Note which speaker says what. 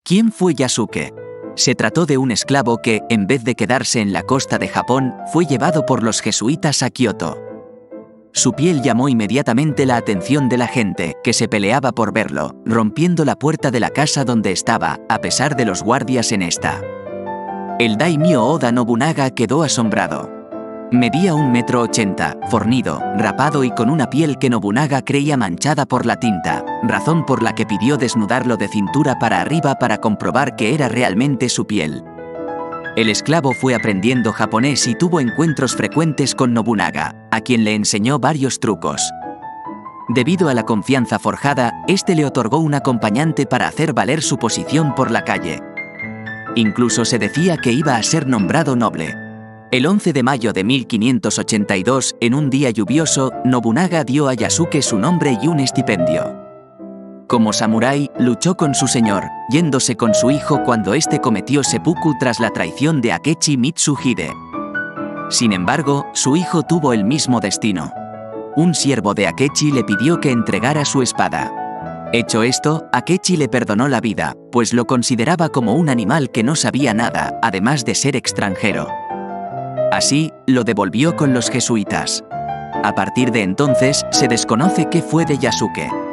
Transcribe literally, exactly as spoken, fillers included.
Speaker 1: ¿Quién fue Yasuke? Se trató de un esclavo que, en vez de quedarse en la costa de Japón, fue llevado por los jesuitas a Kioto. Su piel llamó inmediatamente la atención de la gente, que se peleaba por verlo, rompiendo la puerta de la casa donde estaba, a pesar de los guardias en esta. El daimyo Oda Nobunaga quedó asombrado. Medía un metro ochenta, fornido, rapado y con una piel que Nobunaga creía manchada por la tinta, razón por la que pidió desnudarlo de cintura para arriba para comprobar que era realmente su piel. El esclavo fue aprendiendo japonés y tuvo encuentros frecuentes con Nobunaga, a quien le enseñó varios trucos. Debido a la confianza forjada, este le otorgó un acompañante para hacer valer su posición por la calle. Incluso se decía que iba a ser nombrado noble. El once de mayo de mil quinientos ochenta y dos, en un día lluvioso, Nobunaga dio a Yasuke su nombre y un estipendio. Como samurái, luchó con su señor, yéndose con su hijo cuando éste cometió seppuku tras la traición de Akechi Mitsuhide. Sin embargo, su hijo tuvo el mismo destino. Un siervo de Akechi le pidió que entregara su espada. Hecho esto, Akechi le perdonó la vida, pues lo consideraba como un animal que no sabía nada, además de ser extranjero. Así, lo devolvió con los jesuitas. A partir de entonces, se desconoce qué fue de Yasuke.